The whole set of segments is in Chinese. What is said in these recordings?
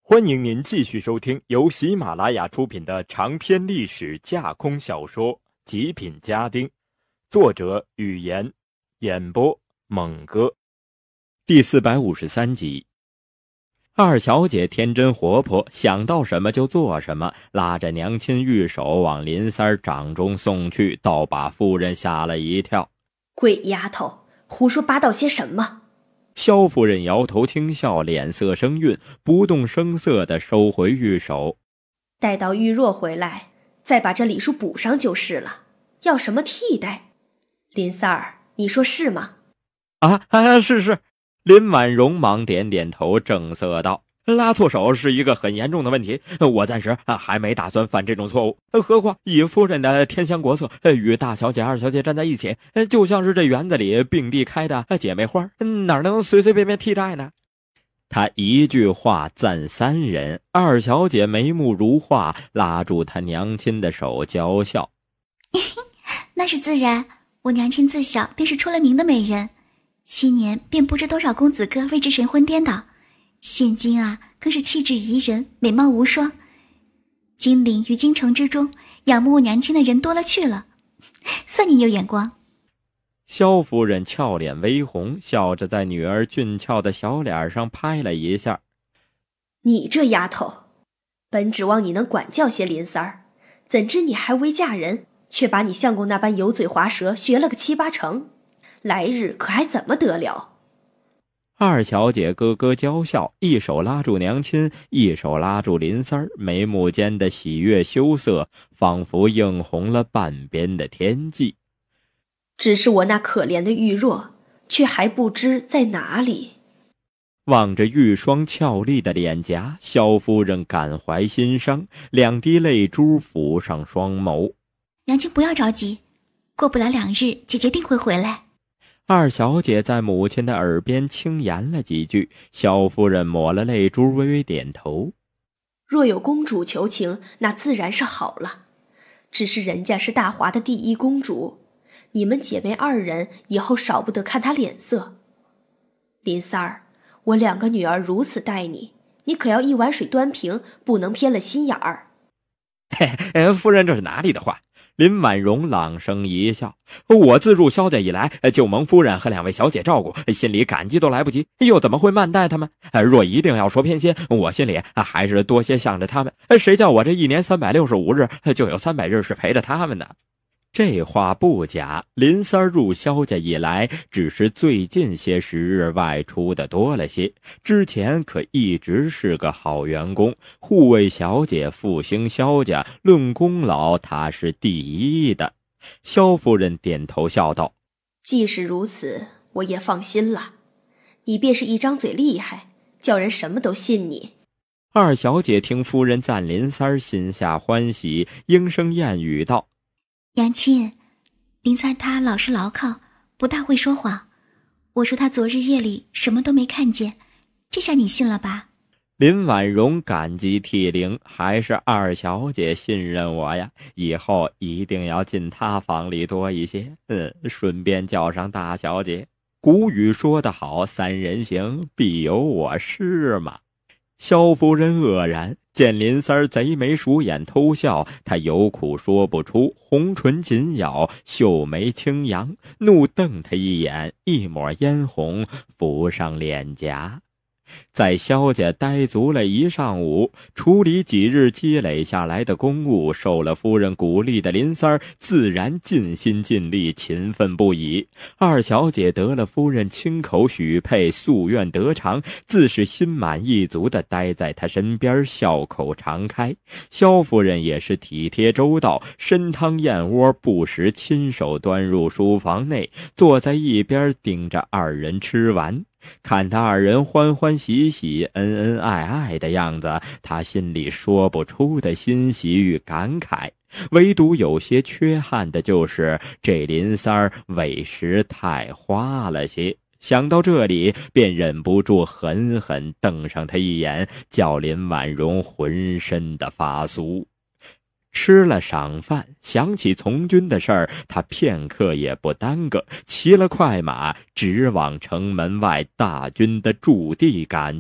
欢迎您继续收听由喜马拉雅出品的长篇历史架空小说《极品家丁》，作者语言，演播猛哥，第453集。二小姐天真活泼，想到什么就做什么，拉着娘亲玉手往林三儿掌中送去，倒把夫人吓了一跳。 鬼丫头，胡说八道些什么？ 萧夫人摇头轻笑，脸色生晕，不动声色地收回玉手。 待到玉若回来，再把这礼数补上就是了。要什么替代？林三儿，你说是吗？ 是。林婉容忙点点头，正色道：拉错手是一个很严重的问题，我暂时还没打算犯这种错误。何况以夫人的天香国色，与大小姐、二小姐站在一起，就像是这园子里并蒂开的姐妹花，哪能随随便便替代呢？他一句话赞三人，二小姐眉目如画，拉住他娘亲的手娇笑。 那是自然，我娘亲自小便是出了名的美人，昔年便不知多少公子哥为之神魂颠倒，现今更是气质宜人，美貌无双。金陵与京城之中，仰慕我娘亲的人多了去了，算你有眼光。 萧夫人俏脸微红，笑着在女儿俊俏的小脸上拍了一下。 你这丫头，本指望你能管教些林三儿，怎知你还未嫁人，却把你相公那般油嘴滑舌学了个七八成，来日可还怎么得了？ 二小姐咯咯娇笑，一手拉住娘亲，一手拉住林三儿，眉目间的喜悦羞涩，仿佛映红了半边的天际。 只是我那可怜的玉若，却还不知在哪里。 望着玉霜俏丽的脸颊，萧夫人感怀心伤，两滴泪珠浮上双眸。 娘亲不要着急，过不了2日，姐姐定会回来。 二小姐在母亲的耳边轻言了几句，萧夫人抹了泪珠，微微点头。 若有公主求情，那自然是好了，只是人家是大华的第一公主，你们姐妹2人以后少不得看她脸色。林三儿，我2个女儿如此待你，你可要一碗水端平，不能偏了心眼儿。 夫人这是哪里的话？林婉容朗声一笑，我自入萧家以来，就蒙夫人和2位小姐照顾，心里感激都来不及，又怎么会慢待他们？若一定要说偏心，我心里还是多些向着他们，谁叫我这1年365日就有300日是陪着他们的。这话不假，林三儿入萧家以来，只是最近些时日外出的多了些，之前可一直是个好员工，护卫小姐复兴萧家，论功劳他是第一的。萧夫人点头笑道： 既是如此，我也放心了，你便是一张嘴厉害，叫人什么都信你。 二小姐听夫人赞林三儿，心下欢喜，应声艳语道： 娘亲，林三他老实牢靠，不大会说谎。我说他昨日夜里什么都没看见，这下你信了吧？ 林婉容感激涕零，还是二小姐信任我呀，以后一定要进她房里多一些，顺便叫上大小姐。古语说得好，3人行，必有我师嘛。萧夫人愕然，见林三儿贼眉鼠眼偷笑，她有苦说不出，红唇紧咬，秀眉轻扬，怒瞪他一眼，一抹嫣红浮上脸颊。在萧家待足了一上午，处理几日积累下来的公务，受了夫人鼓励的林三儿自然尽心尽力，勤奋不已。二小姐得了夫人亲口许配，夙愿得偿，自是心满意足地待在她身边，笑口常开。萧夫人也是体贴周到，参汤燕窝不时亲手端入书房内，坐在一边盯着2人吃完。看他2人欢欢喜喜、恩恩爱爱的样子，他心里说不出的欣喜与感慨。唯独有些缺憾的就是这林三儿委实太花了些。想到这里，便忍不住狠狠瞪上他一眼，叫林婉容浑身的发酥。吃了晌饭，想起从军的事儿，他片刻也不耽搁，骑了快马，直往城门外大军的驻地赶去。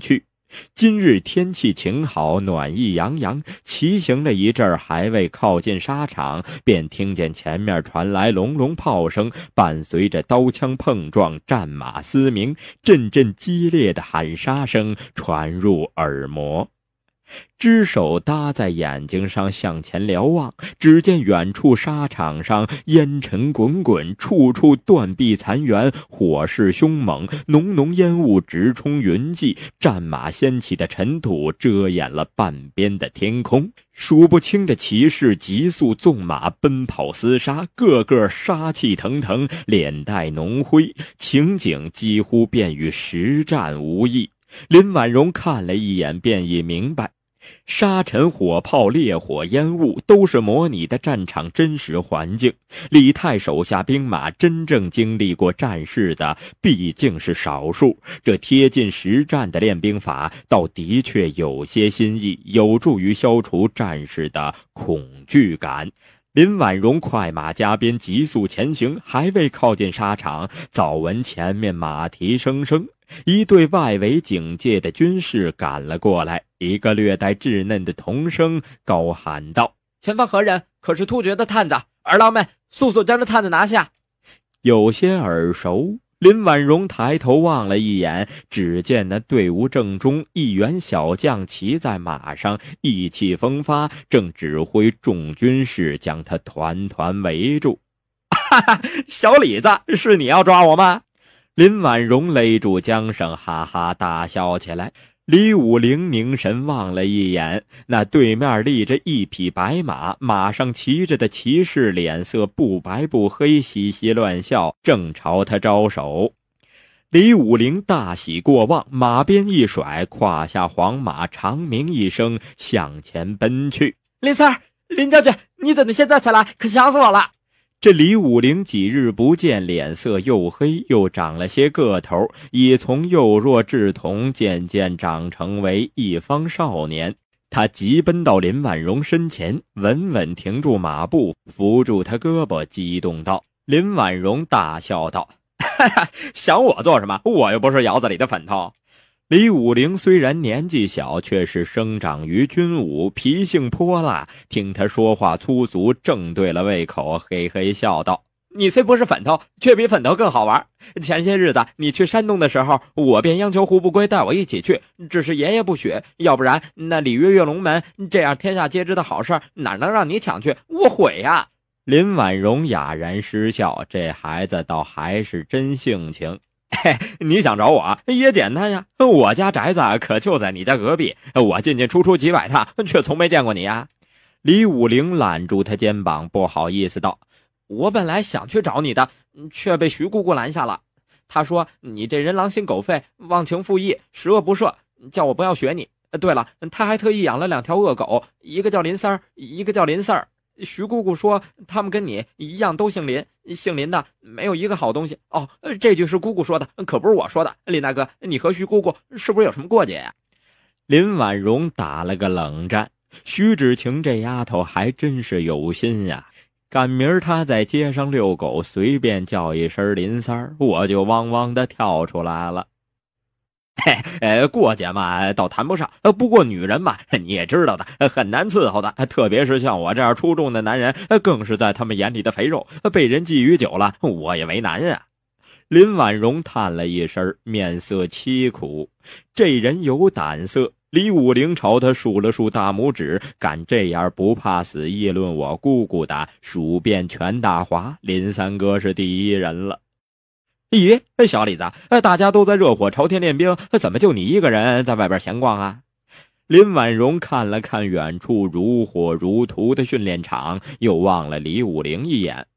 今日天气晴好，暖意洋洋，骑行了一阵儿，还未靠近沙场，便听见前面传来隆隆炮声，伴随着刀枪碰撞，战马嘶鸣，阵阵激烈的喊杀声传入耳膜。只手搭在眼睛上向前瞭望，只见远处沙场上烟尘滚滚，处处断壁残垣，火势凶猛，浓浓烟雾直冲云际，战马掀起的尘土遮掩了半边的天空，数不清的骑士急速纵马奔跑厮杀，个个杀气腾腾，脸带浓灰，情景几乎便与实战无异。林婉容看了一眼便已明白，沙尘火炮烈火烟雾都是模拟的战场真实环境，李泰手下兵马真正经历过战事的毕竟是少数，这贴近实战的练兵法倒的确有些新意，有助于消除战士的恐惧感。林婉容快马加鞭急速前行，还未靠近沙场，早闻前面马蹄声声，一队外围警戒的军士赶了过来，一个略带稚嫩的童声高喊道： 前方何人？可是突厥的探子，儿郎们速速将这探子拿下。 有些耳熟，林婉容抬头望了一眼，只见那队伍正中一员小将骑在马上，意气风发，正指挥众军士将他团团围住。 哈哈，小李子，是你要抓我吗？ 林婉容勒住缰绳，哈哈大笑起来。李武陵凝神望了一眼，那对面立着一匹白马，马上骑着的骑士脸色不白不黑，嘻嘻乱笑，正朝他招手。李武陵大喜过望，马鞭一甩，胯下黄马长鸣一声，向前奔去。 林三儿，林将军，你怎么现在才来？可想死我了！ 这李武陵几日不见，脸色又黑，又长了些个头，已从幼弱稚童渐渐长成为一方少年。他急奔到林婉容身前，稳稳停住马步，扶住他胳膊，激动道。林婉容大笑道： 哈哈，想我做什么？我又不是窑子里的粉头。 李武陵虽然年纪小，却是生长于军武，脾性泼辣，听他说话粗俗，正对了胃口，嘿嘿笑道： 你虽不是粉头，却比粉头更好玩。前些日子你去山东的时候，我便央求胡不归带我一起去，只是爷爷不许，要不然那里约跃龙门这样天下皆知的好事，哪能让你抢去？我悔呀！ 林婉容哑然失笑，这孩子倒还是真性情。 嘿，你想找我也简单呀，我家宅子可就在你家隔壁，我进进出出几百趟，却从没见过你呀。 李武陵揽住他肩膀，不好意思道： 我本来想去找你的，却被徐姑姑拦下了。她说你这人狼心狗肺，忘情负义，十恶不赦，叫我不要学你。对了，她还特意养了2条恶狗，一个叫林三儿，一个叫林四儿。徐姑姑说他们跟你一样都姓林，姓林的没有一个好东西。哦，这句是姑姑说的，可不是我说的。林大哥，你和徐姑姑是不是有什么过节呀？ 林婉容打了个冷战，徐芷晴这丫头还真是有心呀。赶明儿她在街上遛狗，随便叫一声林三儿，我就汪汪的跳出来了。 过节嘛倒谈不上，不过女人嘛你也知道的，很难伺候的，特别是像我这样出众的男人，更是在他们眼里的肥肉，被人觊觎久了，我也为难啊。 林婉容叹了一声，面色凄苦。这人有胆色。李武陵朝他竖了竖大拇指，敢这样不怕死议论我姑姑的，数遍全大华，林三哥是第一人了。 咦，小李子，大家都在热火朝天练兵，怎么就你一个人在外边闲逛啊？ 林婉容看了看远处如火如荼的训练场，又望了李武陵一眼。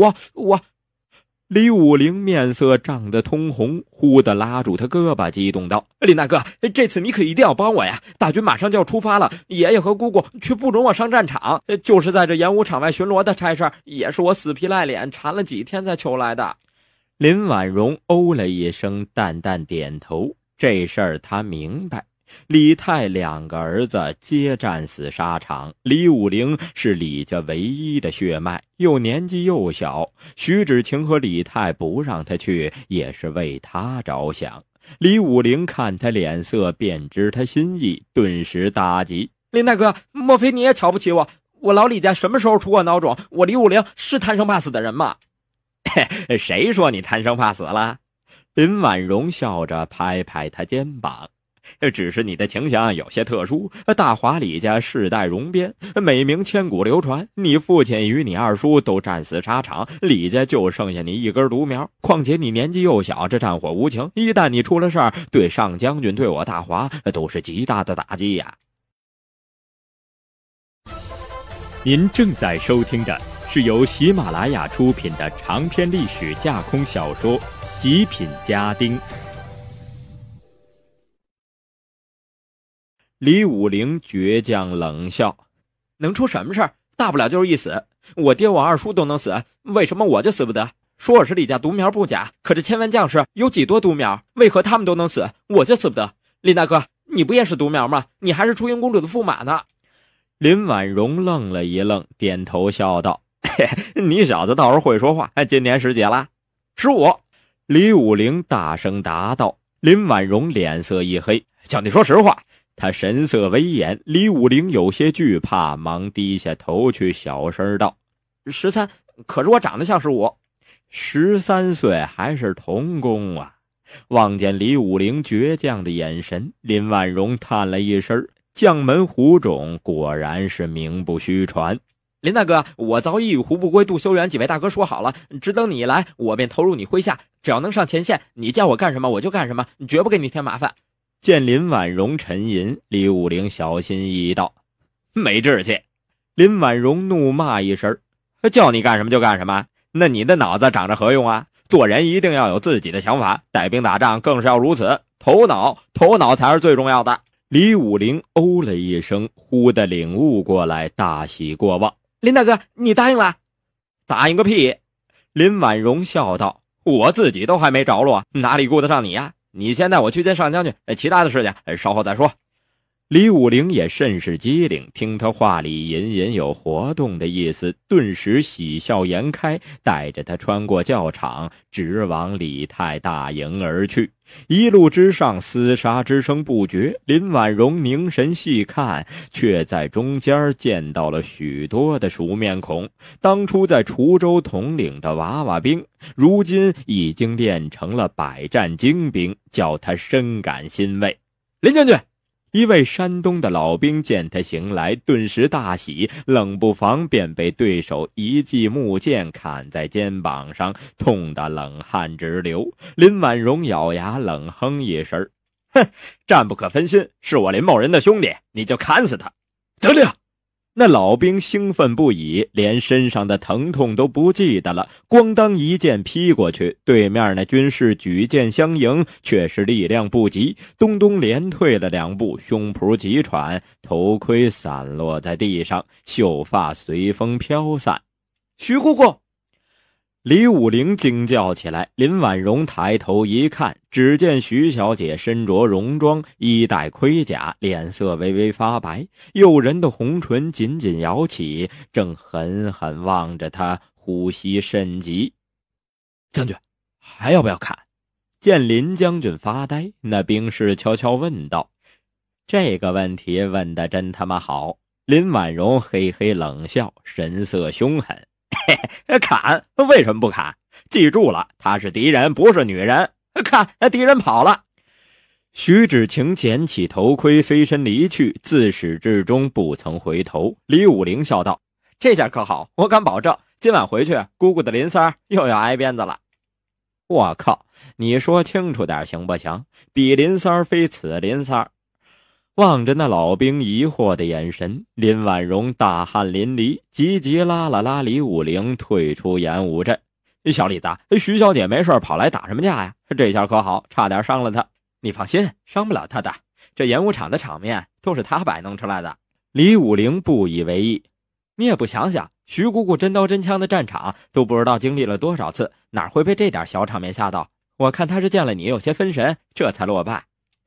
李武陵面色涨得通红，忽地拉住他胳膊，激动道： 林大哥，这次你可一定要帮我呀！大军马上就要出发了，爷爷和姑姑却不准我上战场，就是在这演武场外巡逻的差事，也是我死皮赖脸缠了几天才求来的。 林婉容哦了一声，淡淡点头。这事儿他明白， 李泰2个儿子皆战死沙场，李武陵是李家唯一的血脉，又年纪幼小，徐芷晴和李泰不让他去，也是为他着想。李武陵看他脸色，便知他心意，顿时大急： 林大哥，莫非你也瞧不起我？我老李家什么时候出过孬种？我李武陵是贪生怕死的人吗？ 谁说你贪生怕死了？林婉容笑着拍拍他肩膀，只是你的情形有些特殊，大华李家世代戎边，美名千古流传，你父亲与你二叔都战死沙场，李家就剩下你一根独苗。况且你年纪幼小，这战火无情，一旦你出了事儿，对上将军对我大华都是极大的打击呀。您正在收听的是由喜马拉雅出品的长篇历史架空小说《极品家丁》。李武陵倔强冷笑： 能出什么事儿？大不了就是一死，我爹我二叔都能死，为什么我就死不得？说我是李家独苗不假，可这千万将士有几多独苗？为何他们都能死，我就死不得？林大哥，你不也是独苗吗？你还是初英公主的驸马呢。 林婉容愣了一愣，点头笑道：你小子倒是会说话，今年10几了 ？15。 李武陵大声答道。林婉容脸色一黑：叫你说实话。他神色威严，李武陵有些惧怕，忙低下头去，小声道 ：13，可是我长得像15。 13岁还是童工啊？望见李武陵倔强的眼神，林婉容叹了一声：将门胡种果然是名不虚传。 林大哥，我早已与胡不归、杜修远几位大哥说好了，只等你一来，我便投入你麾下，只要能上前线，你叫我干什么我就干什么，绝不给你添麻烦。 见林婉容沉吟，李武陵小心翼翼道：没志气。林婉容怒骂一声：叫你干什么就干什么，那你的脑子长着何用啊？做人一定要有自己的想法，带兵打仗更是要如此，头脑才是最重要的。李武陵哦了一声，忽地领悟过来，大喜过望： 林大哥，你答应了？ 答应个屁！林婉容笑道：我自己都还没着落，哪里顾得上你呀？你先带我去见上将军，其他的事情稍后再说。李武陵也甚是机灵，听他话里隐隐有活动的意思，顿时喜笑颜开，带着他穿过教场，直往李泰大营而去。一路之上，厮杀之声不绝，林婉容凝神细看，却在中间见到了许多的熟面孔。当初在滁州统领的娃娃兵，如今已经练成了百战精兵，叫他深感欣慰。林将军！一位山东的老兵见他行来，顿时大喜，冷不防便被对手一记木剑砍在肩膀上，痛得冷汗直流。林婉容咬牙冷哼一声：哼，战不可分心，是我林某人的兄弟，你就砍死他。得令！那老兵兴奋不已，连身上的疼痛都不记得了，咣当一剑劈过去，对面那军士举剑相迎，却是力量不及，东东连退了2步，胸脯急喘，头盔散落在地上，秀发随风飘散。 徐姑姑！ 李武陵惊叫起来，林婉容抬头一看，只见徐小姐身着戎装，衣带盔甲，脸色微微发白，诱人的红唇紧紧咬起，正狠狠望着她，呼吸甚急。将军，还要不要砍？见林将军发呆，那兵士悄悄问道。这个问题问得真他妈好。林婉容嘿嘿冷笑，神色凶狠。砍？为什么不砍？记住了，他是敌人，不是女人。看，敌人跑了。徐芷晴捡起头盔，飞身离去，自始至终不曾回头。李武陵笑道：这下可好，我敢保证，今晚回去，姑姑的林三又要挨鞭子了。我靠，你说清楚点行不行？彼林三非此林三。望着那老兵疑惑的眼神，林婉容大汗淋漓，急急拉了拉李武陵，退出演武阵。小李子，徐小姐没事跑来打什么架呀？这下可好，差点伤了她。你放心，伤不了她的，这演武场的场面都是她摆弄出来的。李武陵不以为意，你也不想想，徐姑姑真刀真枪的战场都不知道经历了多少次，哪会被这点小场面吓到？我看她是见了你有些分神，这才落败。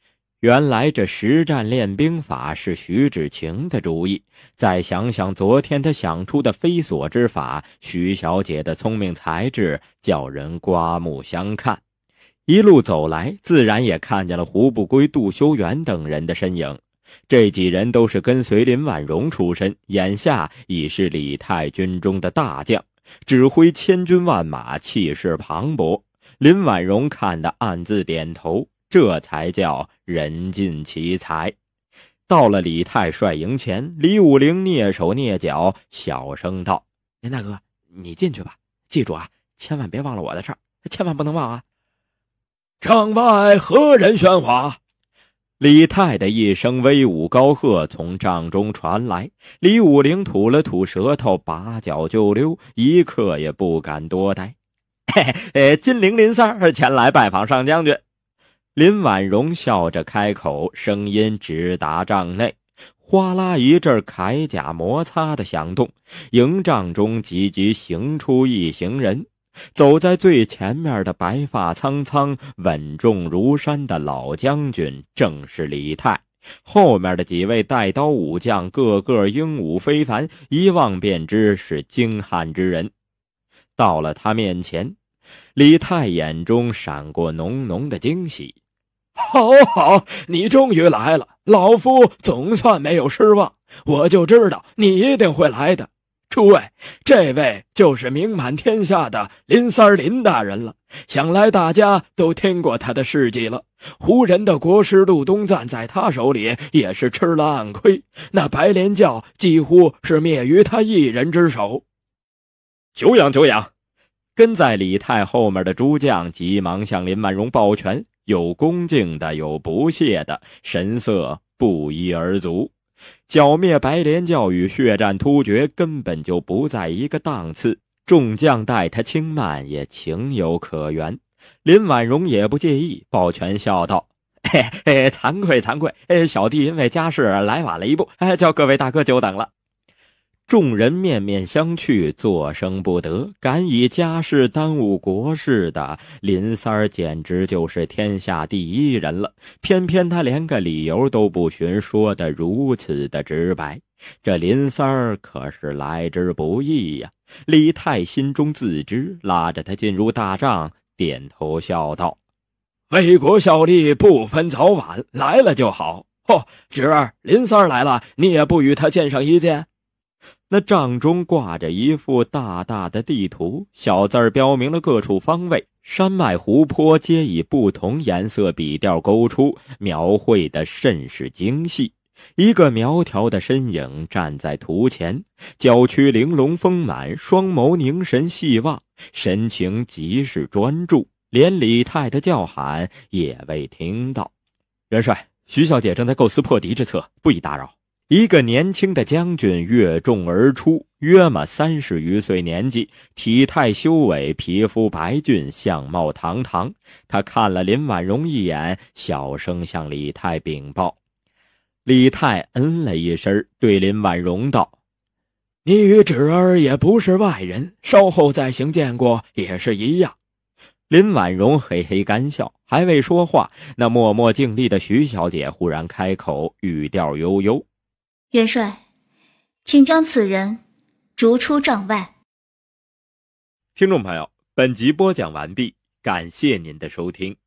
原来这实战练兵法是徐志勤的主意，再想想昨天他想出的飞索之法，徐小姐的聪明才智叫人刮目相看。一路走来，自然也看见了胡不归、杜修远等人的身影。这几人都是跟随林婉容出身，眼下已是李太军中的大将，指挥千军万马，气势磅礴。林婉容看得暗自点头，这才叫人尽其才。到了李太帅营前，李武陵蹑手蹑脚，小声道：“林大哥，你进去吧，记住啊，千万别忘了我的事儿，千万不能忘啊。” 帐外何人喧哗？ 李太的一声威武高喝从帐中传来，李武陵吐了吐舌头，拔脚就溜，一刻也不敢多待。金陵林三儿前来拜访上将军。林婉容笑着开口，声音直达帐内。哗啦一阵铠甲摩擦的响动，营帐中急急行出一行人。走在最前面的白发苍苍、稳重如山的老将军正是李泰，后面的几位带刀武将个个英武非凡，一望便知是精悍之人。到了他面前，李泰眼中闪过浓浓的惊喜。 好好，你终于来了，老夫总算没有失望，我就知道你一定会来的。诸位，这位就是名满天下的林三儿林大人了，想来大家都听过他的事迹了。胡人的国师陆东赞在他手里也是吃了暗亏，那白莲教几乎是灭于他一人之手。 久仰久仰！跟在李泰后面的诸将急忙向林婉容抱拳，有恭敬的，有不屑的，神色不一而足。剿灭白莲教与血战突厥根本就不在一个档次，众将待他轻慢也情有可原。林婉容也不介意，抱拳笑道：“惭愧惭愧，小弟因为家事来晚了一步，叫各位大哥久等了。”众人面面相觑，作声不得。敢以家事耽误国事的林三儿简直就是天下第一人了，偏偏他连个理由都不寻，说得如此的直白。这林三儿可是来之不易呀。李泰心中自知，拉着他进入大帐，点头笑道：“ 为国效力不分早晚，来了就好。侄儿，林三儿来了，你也不与他见上一见？” 那帐中挂着一幅大大的地图，小字儿标明了各处方位，山脉湖泊皆以不同颜色笔调勾出，描绘得甚是精细。一个苗条的身影站在图前，娇躯玲珑丰满，双眸凝神细望，神情极是专注，连李泰的叫喊也未听到。元帅，徐小姐正在构思破敌之策，不宜打扰。一个年轻的将军跃众而出，约么30余岁年纪，体态修伟，皮肤白俊，相貌堂堂。他看了林婉容一眼，小声向李泰禀报。李泰嗯了一声，对林婉容道：“ 你与侄儿也不是外人，稍后再行见过也是一样。” 林婉容嘿嘿干笑，还未说话，那默默静立的徐小姐忽然开口，语调悠悠：“ 元帅，请将此人逐出帐外。” 听众朋友，本集播讲完毕，感谢您的收听。